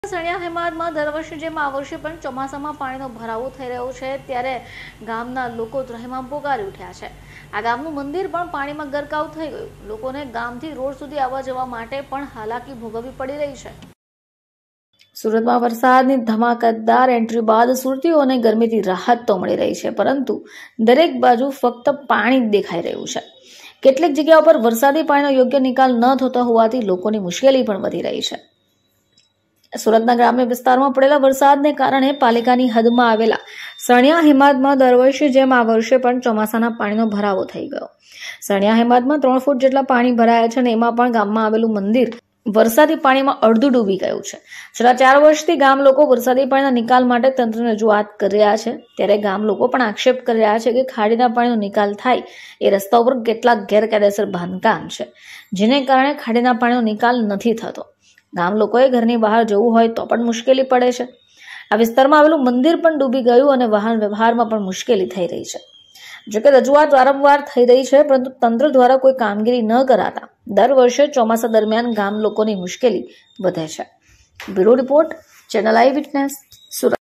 સણિયા હેમાદમાં દર વર્ષે જેમ આ વર્ષે પણ ચોમાસામાં પાણીનો ભરાવો થઈ રહ્યો છે ત્યારે ગામના લોકો ત્રાહિમામ પોકારી ઉઠ્યા છે। આ ગામનું મંદિર પણ પાણીમાં ગરકાવ થઈ ગયું। લોકોને ગામથી રોડ સુધી આવવા જવા માટે પણ હાલાકી ભોગવવી પડી રહી છે। સુરતમાં વરસાદની ધમાકેદાર એન્ટ્રી બાદ સુરતીઓને ગરમીથી રાહત તો મળી રહી છે, પરંતુ દરેક બાજુ ફક્ત પાણી જ દેખાઈ રહ્યું છે। કેટલીક જગ્યાઓ પર વરસાદી પાણીનો યોગ્ય નિકાલ ન થતો હોવાથી લોકોની મુશ્કેલી પણ વધી રહી છે। સુરતના ગ્રામ્ય વિસ્તારમાં પડેલા વરસાદને કારણે પાલિકાની હદમાં આવેલા સણિયા હેમાદમાં દર વર્ષે જેમ આ વર્ષે પણ ચોમાસાના પાણીનો ભરાવો થઈ ગયો। સણિયા હેમાદમાં 3 ફૂટ જેટલા પાણી ભરાયા છે અને એમાં પણ ગામમાં આવેલું મંદિર વરસાદી પાણીમાં અડધું ડૂબી ગયું છે। છેલ્લા 4 વર્ષથી ગામ લોકો વરસાદી પાણીના નિકાલ માટે તંત્રને રજૂઆત કરી રહ્યા છે, ત્યારે ગામ લોકો પણ આક્ષેપ કરી રહ્યા છે કે ખાડીના પાણીનો નિકાલ થાય એ રસ્તા ઉપર કેટલાક ગેરકાયદેસર બાંધકામ છે, જેને કારણે ખાડીના પાણીનો નિકાલ નથી થતો। ગામ લોકોએ ઘરની બહાર જવું હોય તો પણ મુશ્કેલી પડે છે। આ વિસ્તારમાં આવેલું મંદિર પણ ડૂબી ગયું અને વાહન વ્યવહારમાં પણ મુશ્કેલી થઈ રહી છે। જોકે રજૂઆત વારંવાર થઈ રહી છે, પરંતુ તંત્ર દ્વારા કોઈ કામગીરી ન કરાતા દર વર્ષે ચોમાસા દરમિયાન ગામ લોકોની મુશ્કેલી વધે છે। Bureau report, channel eye witness, Surat.